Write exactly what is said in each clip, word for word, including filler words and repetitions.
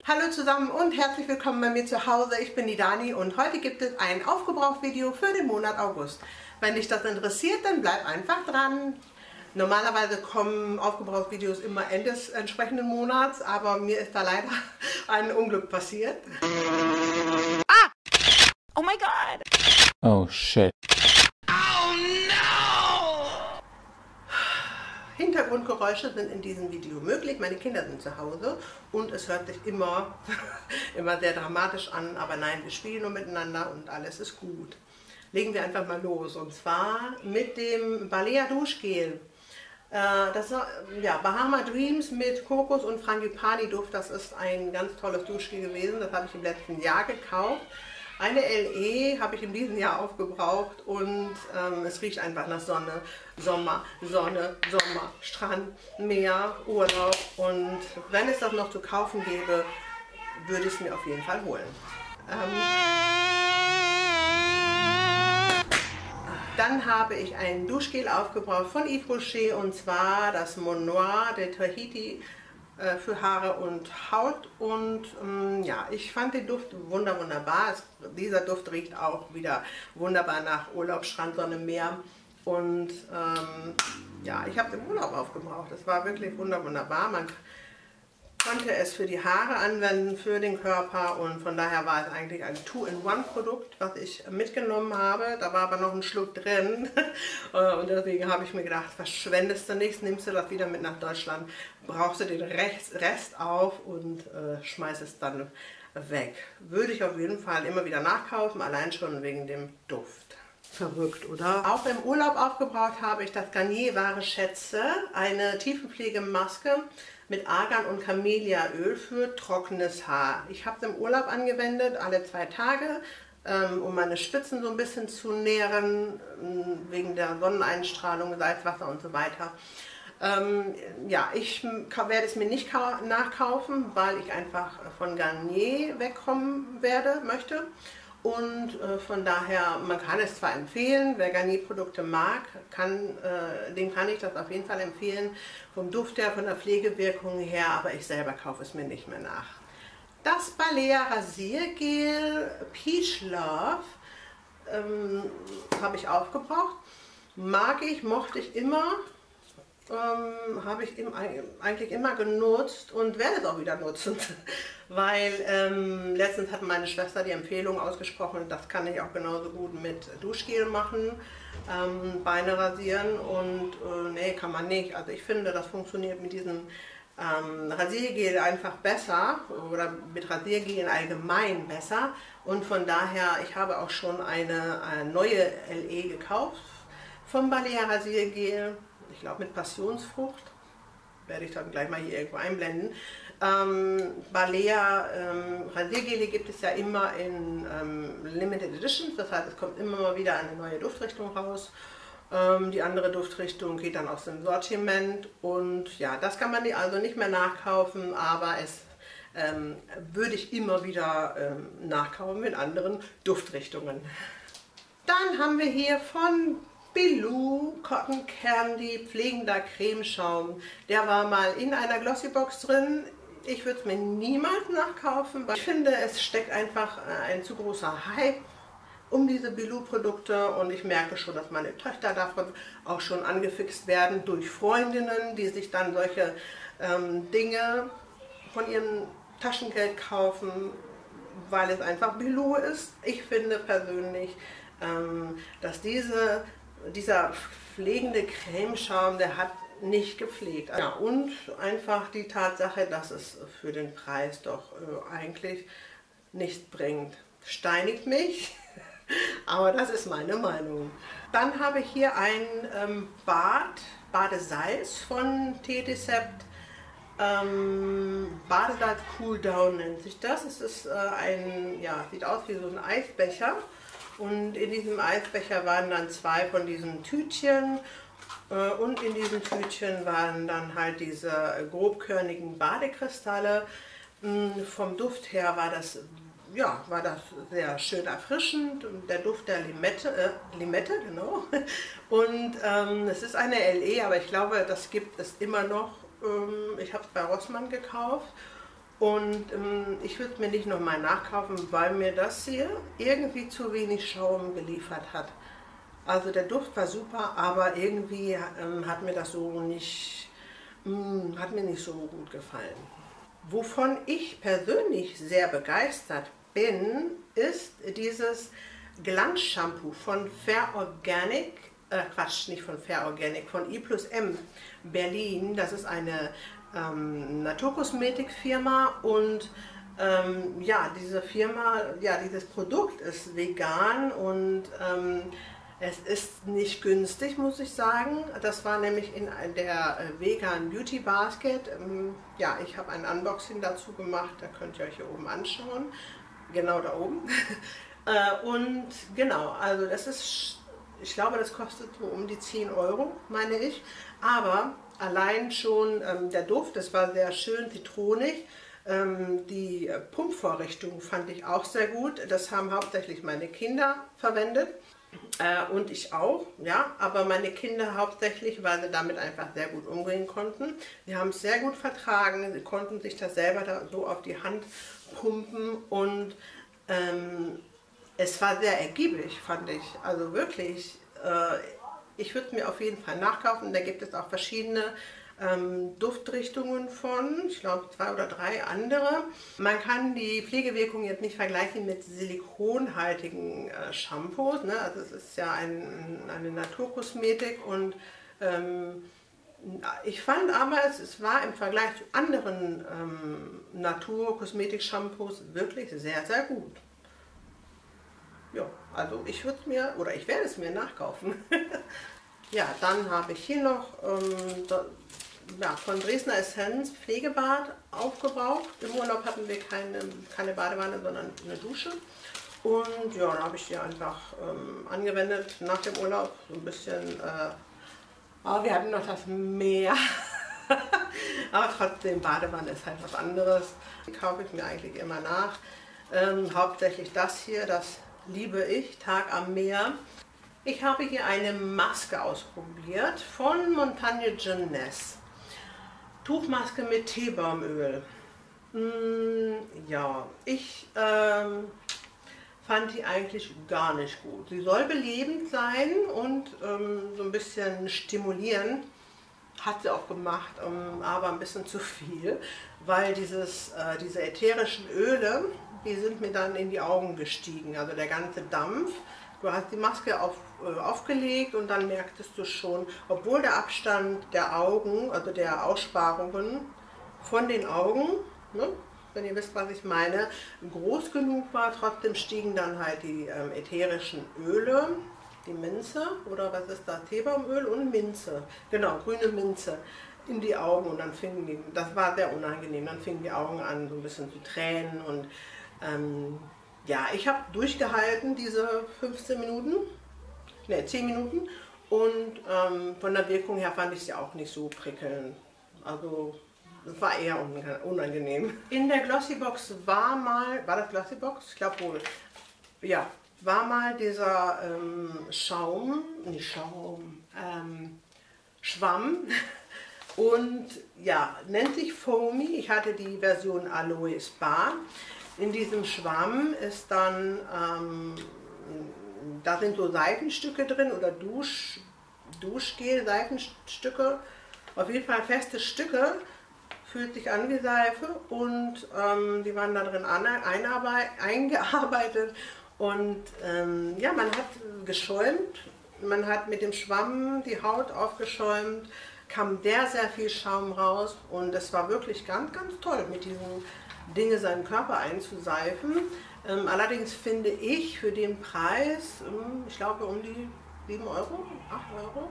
Hallo zusammen und herzlich willkommen bei mir zu Hause. Ich bin die Dani und heute gibt es ein Aufgebraucht-Video für den Monat August. Wenn dich das interessiert, dann bleib einfach dran. Normalerweise kommen Aufgebraucht-Videos immer Ende des entsprechenden Monats, aber mir ist da leider ein Unglück passiert. Ah! Oh my God! Oh shit. Oh no! Hintergrundgeräusche sind in diesem Video möglich. Meine Kinder sind zu Hause und es hört sich immer, immer sehr dramatisch an, aber nein, wir spielen nur miteinander und alles ist gut. Legen wir einfach mal los und zwar mit dem Balea Duschgel. Das ist ja, Bahama Dreams mit Kokos und Frangipani Duft. Das ist ein ganz tolles Duschgel gewesen. Das habe ich im letzten Jahr gekauft. Eine L E habe ich in diesem Jahr aufgebraucht und ähm, es riecht einfach nach Sonne, Sommer, Sonne, Sommer, Strand, Meer, Urlaub. Und wenn es das noch zu kaufen gäbe, würde ich es mir auf jeden Fall holen. Ähm, Dann habe ich ein Duschgel aufgebraucht von Yves Rocher und zwar das Mon Noir de Tahiti äh, für Haare und Haut. Und ähm, ja, ich fand den Duft wunder wunderbar. Es, dieser Duft riecht auch wieder wunderbar nach Urlaub, Strand, Sonne, Meer. Und ähm, ja, ich habe den Urlaub aufgebraucht. Es war wirklich wunder wunderbar. Man konnte es für die Haare anwenden, für den Körper und von daher war es eigentlich ein Two-in-One-Produkt, was ich mitgenommen habe. Da war aber noch ein Schluck drin und deswegen habe ich mir gedacht, verschwendest du nichts, nimmst du das wieder mit nach Deutschland, brauchst du den Rest auf und äh, schmeißt es dann weg. Würde ich auf jeden Fall immer wieder nachkaufen, allein schon wegen dem Duft. Verrückt, oder? Auch im Urlaub aufgebraucht habe ich das Garnier Wahre Schätze, eine Tiefenpflegemaske mit Argan und Camelliaöl für trockenes Haar. Ich habe es im Urlaub angewendet, alle zwei Tage, ähm, um meine Spitzen so ein bisschen zu nähren, wegen der Sonneneinstrahlung, Salzwasser und so weiter. Ähm, ja, ich werde es mir nicht nachkaufen, weil ich einfach von Garnier wegkommen werde, möchte. Und äh, von daher, man kann es zwar empfehlen, wer Garnier-Produkte mag, kann, äh, dem kann ich das auf jeden Fall empfehlen, vom Duft her, von der Pflegewirkung her, aber ich selber kaufe es mir nicht mehr nach. Das Balea Rasiergel Peach Love ähm, habe ich aufgebraucht, mag ich, mochte ich immer, ähm, habe ich im, eigentlich immer genutzt und werde es auch wieder nutzen. Weil ähm, letztens hat meine Schwester die Empfehlung ausgesprochen, das kann ich auch genauso gut mit Duschgel machen, ähm, Beine rasieren und äh, nee, kann man nicht. Also ich finde, das funktioniert mit diesem ähm, Rasiergel einfach besser oder mit Rasiergel allgemein besser und von daher, ich habe auch schon eine, eine neue L E gekauft vom Balea Rasiergel, ich glaube mit Passionsfrucht, werde ich dann gleich mal hier irgendwo einblenden. Ähm, Balea ähm, Rasiergele gibt es ja immer in ähm, Limited Editions, das heißt es kommt immer mal wieder eine neue Duftrichtung raus. Ähm, die andere Duftrichtung geht dann aus dem Sortiment und ja, das kann man also nicht mehr nachkaufen, aber es ähm, würde ich immer wieder ähm, nachkaufen mit anderen Duftrichtungen. Dann haben wir hier von Bilou Cotton Candy pflegender Cremeschaum. Der war mal in einer Glossybox drin. Ich würde es mir niemals nachkaufen, weil ich finde, es steckt einfach ein zu großer Hype um diese Bilou-Produkte und ich merke schon, dass meine Töchter davon auch schon angefixt werden durch Freundinnen, die sich dann solche ähm, Dinge von ihrem Taschengeld kaufen, weil es einfach Bilou ist. Ich finde persönlich, ähm, dass diese, dieser pflegende Cremeschaum, der hat nicht gepflegt. Ja, und einfach die Tatsache, dass es für den Preis doch äh, eigentlich nichts bringt. Steinigt mich, aber das ist meine Meinung. Dann habe ich hier ein ähm, Bad, Badesalz von Teticept. Ähm, Badesalz Cool Down nennt sich das. Es ist äh, ein, ja, sieht aus wie so ein Eisbecher. Und in diesem Eisbecher waren dann zwei von diesen Tütchen. Und in diesen Tütchen waren dann halt diese grobkörnigen Badekristalle. Vom Duft her war das, ja, war das sehr schön erfrischend. Der Duft der Limette, äh, Limette genau. Und ähm, es ist eine L E, aber ich glaube, das gibt es immer noch. Ähm, ich habe es bei Rossmann gekauft. Und ähm, ich würde es mir nicht nochmal nachkaufen, weil mir das hier irgendwie zu wenig Schaum geliefert hat. Also der Duft war super, aber irgendwie ähm, hat mir das so nicht, mh, hat mir nicht so gut gefallen. Wovon ich persönlich sehr begeistert bin, ist dieses Glanzshampoo von Fair Organic, äh Quatsch, nicht von Fair Organic, von I plus M Berlin. Das ist eine ähm, Naturkosmetikfirma und ähm, ja, diese Firma, ja, dieses Produkt ist vegan und ähm, es ist nicht günstig, muss ich sagen. Das war nämlich in der Vegan Beauty Basket. Ja, ich habe ein Unboxing dazu gemacht, da könnt ihr euch hier oben anschauen. Genau da oben. Und genau, also das ist, ich glaube, das kostet so um die zehn Euro, meine ich. Aber allein schon ähm, der Duft, das war sehr schön zitronig. Ähm, die Pumpvorrichtung fand ich auch sehr gut. Das haben hauptsächlich meine Kinder verwendet. Äh, und ich auch, ja, aber meine Kinder hauptsächlich, weil sie damit einfach sehr gut umgehen konnten. Sie haben es sehr gut vertragen, sie konnten sich das selber da so auf die Hand pumpen und ähm, es war sehr ergiebig, fand ich. Also wirklich, äh, ich würde es mir auf jeden Fall nachkaufen. Da gibt es auch verschiedene ähm, Duftrichtungen von, ich glaube zwei oder drei andere. Man kann die Pflegewirkung jetzt nicht vergleichen mit silikonhaltigen äh, Shampoos, ne? Also es ist ja ein, eine Naturkosmetik und ähm, ich fand aber, es, es war im Vergleich zu anderen ähm, Naturkosmetik-Shampoos wirklich sehr, sehr gut. Ja, also ich würde es mir, oder ich werde es mir nachkaufen. Ja, dann habe ich hier noch ähm, da, ja, von Dresdner Essenz Pflegebad aufgebraucht. Im Urlaub hatten wir keine, keine Badewanne, sondern eine Dusche. Und ja, da habe ich die einfach ähm, angewendet nach dem Urlaub. So ein bisschen, äh, aber wir hatten noch das Meer. Aber trotzdem, Badewanne ist halt was anderes. Die kaufe ich mir eigentlich immer nach. Ähm, hauptsächlich das hier, das liebe ich, Tag am Meer. Ich habe hier eine Maske ausprobiert von Montagne Jeunesse. Tuchmaske mit Teebaumöl. Mm, ja, ich ähm, fand die eigentlich gar nicht gut. Sie soll belebend sein und ähm, so ein bisschen stimulieren. Hat sie auch gemacht, ähm, aber ein bisschen zu viel, weil dieses, äh, diese ätherischen Öle, die sind mir dann in die Augen gestiegen. Also der ganze Dampf. Du hast die Maske auf, äh, aufgelegt und dann merktest du schon, obwohl der Abstand der Augen, also der Aussparungen von den Augen, ne, wenn ihr wisst, was ich meine, groß genug war, trotzdem stiegen dann halt die ähm, ätherischen Öle, die Minze, oder was ist da, Teebaumöl und Minze, genau, grüne Minze, in die Augen und dann fingen die, das war sehr unangenehm, dann fingen die Augen an so ein bisschen zu tränen und ähm, ja, ich habe durchgehalten diese fünfzehn Minuten, ne, zehn Minuten und ähm, von der Wirkung her fand ich sie auch nicht so prickelnd. Also es war eher unangenehm. In der Glossybox war mal, war das Glossybox? Ich glaube wohl, ja, war mal dieser ähm, Schaum, nicht Schaum, ähm, Schwamm und ja, nennt sich Foamy. Ich hatte die Version Aloe Spa. In diesem Schwamm ist dann, ähm, da sind so Seitenstücke drin oder Dusch, Duschgel, Seitenstücke, auf jeden Fall feste Stücke, fühlt sich an wie Seife und ähm, die waren da drin eingearbeitet und ähm, ja, man hat geschäumt, man hat mit dem Schwamm die Haut aufgeschäumt, kam sehr, sehr viel Schaum raus und es war wirklich ganz, ganz toll mit diesen Dinge seinen Körper einzuseifen. Ähm, allerdings finde ich für den Preis, ähm, ich glaube um die sieben Euro, acht Euro,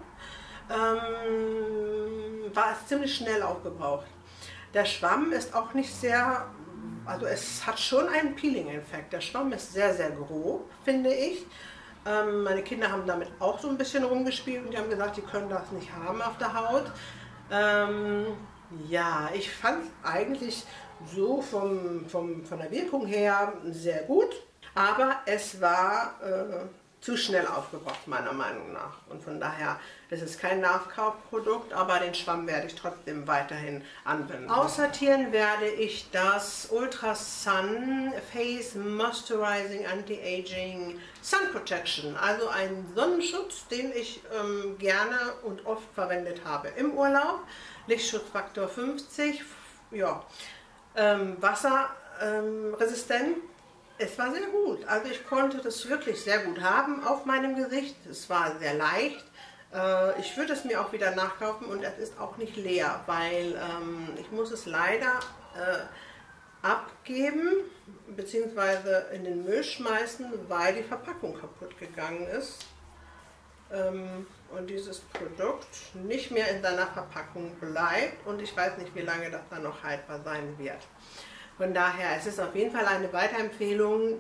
ähm, war es ziemlich schnell aufgebraucht. Der Schwamm ist auch nicht sehr, also es hat schon einen Peeling-Effekt. Der Schwamm ist sehr, sehr grob, finde ich. Ähm, meine Kinder haben damit auch so ein bisschen rumgespielt und die haben gesagt, die können das nicht haben auf der Haut. Ähm, ja, ich fand eigentlich so vom, vom, von der Wirkung her sehr gut, aber es war, äh, zu schnell aufgebraucht, meiner Meinung nach. Und von daher ist es kein Nachkaufprodukt, aber den Schwamm werde ich trotzdem weiterhin anwenden. Aussortieren werde ich das Ultra Sun Face Moisturizing Anti-Aging Sun Protection, also ein Sonnenschutz, den ich ähm, gerne und oft verwendet habe im Urlaub. Lichtschutzfaktor fünfzig, ja, ähm, wasserresistent. Es war sehr gut, also ich konnte das wirklich sehr gut haben auf meinem Gesicht. Es war sehr leicht. Äh, ich würde es mir auch wieder nachkaufen und es ist auch nicht leer, weil ähm, ich muss es leider äh, abgeben bzw. in den Müll schmeißen, weil die Verpackung kaputt gegangen ist. Ähm, und dieses Produkt nicht mehr in seiner Verpackung bleibt und ich weiß nicht, wie lange das dann noch haltbar sein wird. Von daher, es ist auf jeden Fall eine Weiterempfehlung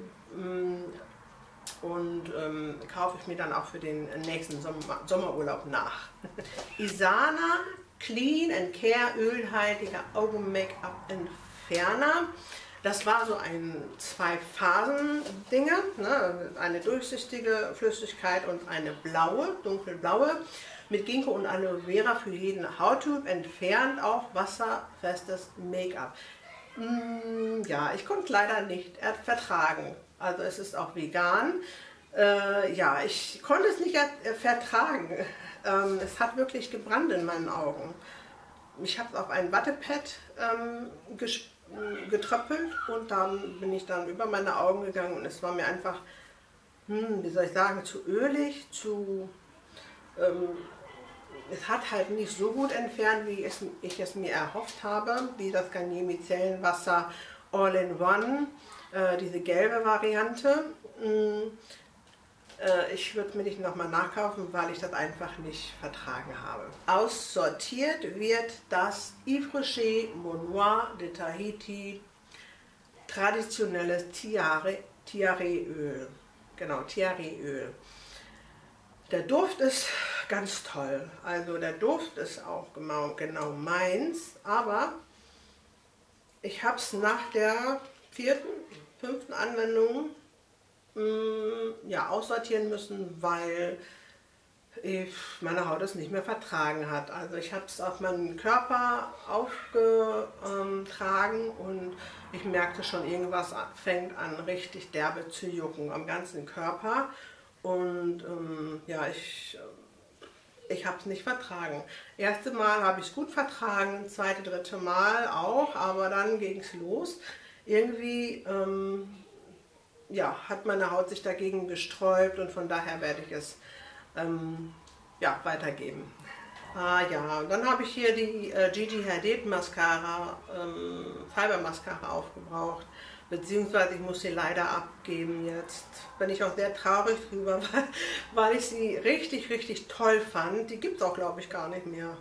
und ähm, kaufe ich mir dann auch für den nächsten Sommer, Sommerurlaub nach. Isana Clean and Care ölhaltiger Augen-Make-up-Entferner. Das war so ein Zwei-Phasen-Dinge, ne? Eine durchsichtige Flüssigkeit und eine blaue, dunkelblaue. Mit Ginkgo und Aloe Vera für jeden Hauttyp, entfernt auch wasserfestes Make-up. Ja, ich konnte es leider nicht vertragen. Also es ist auch vegan. Äh, ja, ich konnte es nicht vertragen. Ähm, es hat wirklich gebrannt in meinen Augen. Ich habe es auf ein Wattepad ähm, getröppelt und dann bin ich dann über meine Augen gegangen und es war mir einfach, hm, wie soll ich sagen, zu ölig, zu... Ähm, Es hat halt nicht so gut entfernt, wie es, ich es mir erhofft habe, wie das Garnier Micellenwasser All-in-One, äh, diese gelbe Variante. Mm, äh, ich würde mir nicht nochmal nachkaufen, weil ich das einfach nicht vertragen habe. Aussortiert wird das Yves Rocher Monoir de Tahiti traditionelles Tiare-Öl. Genau, Tiare-Öl. Der Duft ist ganz toll, also der Duft ist auch genau, genau meins, aber ich habe es nach der vierten, fünften Anwendung mh, ja, aussortieren müssen, weil ich meine Haut es nicht mehr vertragen hat. Also ich habe es auf meinen Körper aufgetragen und ich merkte schon, irgendwas fängt an richtig derbe zu jucken am ganzen Körper. Und ähm, ja, ich, ich habe es nicht vertragen. Erste Mal habe ich es gut vertragen, zweite, dritte Mal auch, aber dann ging es los. Irgendwie ähm, ja, hat meine Haut sich dagegen gesträubt und von daher werde ich es ähm, ja, weitergeben. Ah ja, und dann habe ich hier die äh, Gigi Hadid Mascara, ähm, Fiber Mascara aufgebraucht. Beziehungsweise ich muss sie leider abgeben jetzt. Bin ich auch sehr traurig drüber, weil, weil ich sie richtig, richtig toll fand. Die gibt es auch, glaube ich, gar nicht mehr.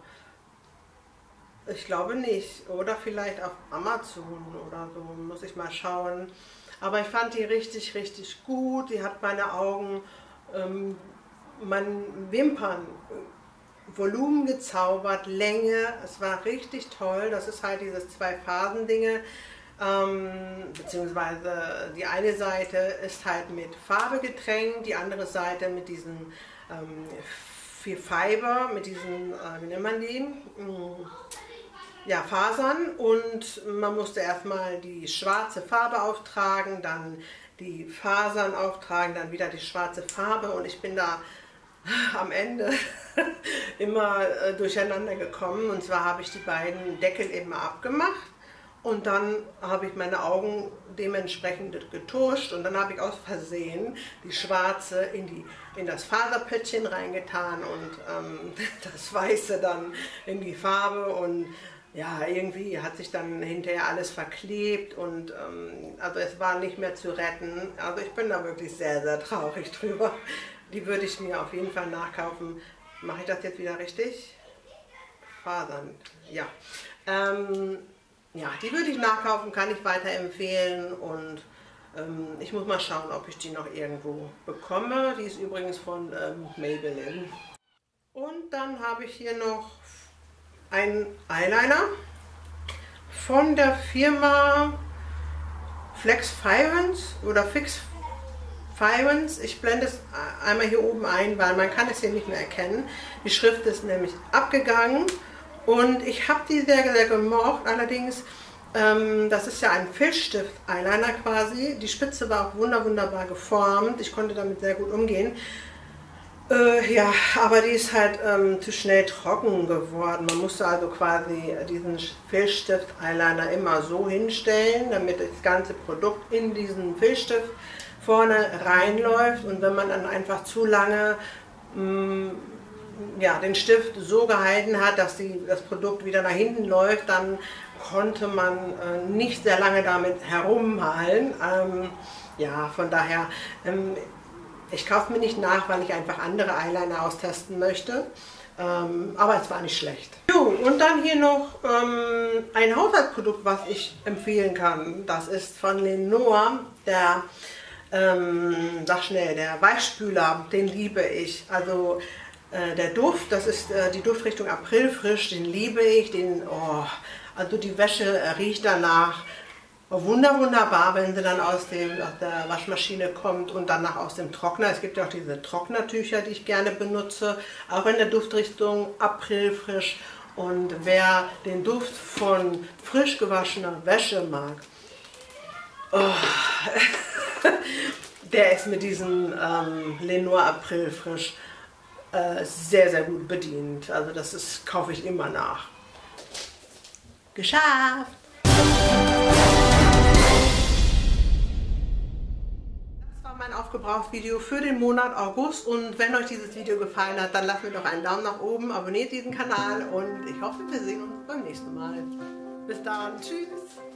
Ich glaube nicht. Oder vielleicht auf Amazon oder so, muss ich mal schauen. Aber ich fand die richtig, richtig gut. Die hat meine Augen, ähm, meine Wimpern, Volumen gezaubert, Länge. Es war richtig toll. Das ist halt dieses Zwei-Phasen-Dinge. Ähm, beziehungsweise die eine Seite ist halt mit Farbe getränkt, die andere Seite mit diesen ähm, viel Fiber, mit diesen, äh, wie nennt man die? Mm, ja, Fasern, und man musste erstmal die schwarze Farbe auftragen, dann die Fasern auftragen, dann wieder die schwarze Farbe, und ich bin da am Ende immer äh, durcheinander gekommen, und zwar habe ich die beiden Deckel eben abgemacht. Und dann habe ich meine Augen dementsprechend getuscht und dann habe ich aus Versehen die schwarze in, die, in das Faserpöttchen reingetan und ähm, das Weiße dann in die Farbe, und ja, irgendwie hat sich dann hinterher alles verklebt und ähm, also es war nicht mehr zu retten. Also ich bin da wirklich sehr, sehr traurig drüber. Die würde ich mir auf jeden Fall nachkaufen. Mache ich das jetzt wieder richtig? Fasern, ja. Ähm, Ja, die würde ich nachkaufen, kann ich weiterempfehlen, und ähm, ich muss mal schauen, ob ich die noch irgendwo bekomme. Die ist übrigens von ähm, Maybelline. Und dann habe ich hier noch einen Eyeliner von der Firma Flex Fibers oder Fix Fyrens. Ich blende es einmal hier oben ein, weil man kann es hier nicht mehr erkennen. Die Schrift ist nämlich abgegangen und ich habe die sehr, sehr gemocht. Allerdings, ähm, das ist ja ein Filzstift-Eyeliner quasi. Die Spitze war auch wunder, wunderbar geformt. Ich konnte damit sehr gut umgehen. Äh, ja, aber die ist halt ähm, zu schnell trocken geworden. Man musste also quasi diesen Filzstift-Eyeliner immer so hinstellen, damit das ganze Produkt in diesen Filzstift vorne reinläuft. Und wenn man dann einfach zu lange mh, ja, den Stift so gehalten hat, dass die, das Produkt wieder nach hinten läuft, dann konnte man äh, nicht sehr lange damit herummalen. Ähm, ja, von daher... Ähm, Ich kaufe mir nicht nach, weil ich einfach andere Eyeliner austesten möchte. Ähm, aber es war nicht schlecht. Jo, und dann hier noch ähm, ein Haushaltsprodukt, was ich empfehlen kann. Das ist von Lenor, der, ähm, sag schnell, der Weichspüler, den liebe ich. Also äh, der Duft, das ist äh, die Duftrichtung Aprilfrisch, den liebe ich. Den, oh, also die Wäsche äh, riecht danach. Wunder, wunderbar, wenn sie dann aus, dem, aus der Waschmaschine kommt und danach aus dem Trockner. Es gibt ja auch diese Trocknertücher, die ich gerne benutze, auch in der Duftrichtung Aprilfrisch. Und wer den Duft von frisch gewaschener Wäsche mag, oh, der ist mit diesem ähm, Lenor Aprilfrisch äh, sehr, sehr gut bedient. Also das ist, kaufe ich immer nach. Geschafft! Mein Aufgebraucht-Video für den Monat August, und wenn euch dieses Video gefallen hat, dann lasst mir doch einen Daumen nach oben, abonniert diesen Kanal und ich hoffe, wir sehen uns beim nächsten Mal. Bis dann, tschüss!